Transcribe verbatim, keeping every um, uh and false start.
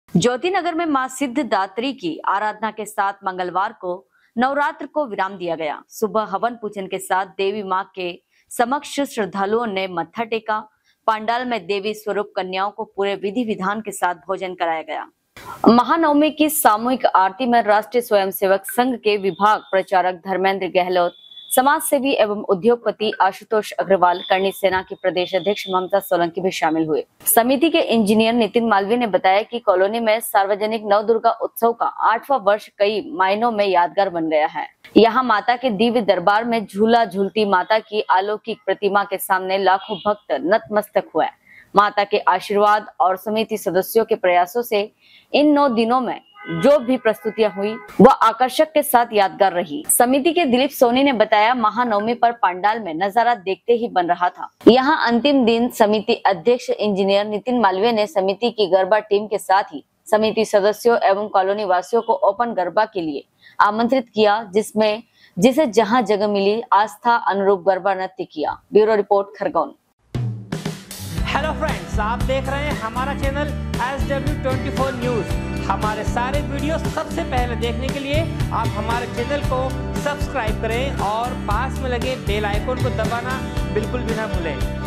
ज्योतिनगर में मां सिद्धिदात्री की आराधना के साथ मंगलवार को नवरात्र को विराम दिया गया। सुबह हवन पूजन के साथ देवी मां के समक्ष श्रद्धालुओं ने मत्था टेका। पंडाल में देवी स्वरूप कन्याओं को पूरे विधि विधान के साथ भोजन कराया गया। महानवमी की सामूहिक आरती में राष्ट्रीय स्वयंसेवक संघ के विभाग प्रचारक धर्मेंद्र गहलोत, समाज सेवी एवं उद्योगपति आशुतोष अग्रवाल, करणी सेना की प्रदेश अध्यक्ष ममता सोलंकी भी शामिल हुए। समिति के इंजीनियर नितिन मालवीय ने बताया कि कॉलोनी में सार्वजनिक नवदुर्गा उत्सव का आठवां वर्ष कई मायनों में यादगार बन गया है। यहाँ माता के दिव्य दरबार में झूला झूलती माता की अलौकिक प्रतिमा के सामने लाखों भक्त नतमस्तक हुए। माता के आशीर्वाद और समिति सदस्यों के प्रयासों से इन नौ दिनों में जो भी प्रस्तुतियां हुई वह आकर्षक के साथ यादगार रही। समिति के दिलीप सोनी ने बताया, महानवमी पर पंडाल में नजारा देखते ही बन रहा था। यहां अंतिम दिन समिति अध्यक्ष इंजीनियर नितिन मालवीय ने समिति की गरबा टीम के साथ ही समिति सदस्यों एवं कॉलोनी वासियों को ओपन गरबा के लिए आमंत्रित किया, जिसमें जिसे जहां जगह मिली आस्था अनुरूप गरबा नृत्य किया। Bureau report, Khargone. Hello friends, आप देख रहे हैं हमारा channel S W twenty four news. हमारे सारे वीडियो सबसे पहले देखने के लिए आप हमारे चैनल को सब्सक्राइब करें और पास में लगे बेल आइकन को दबाना बिल्कुल भी ना भूलें।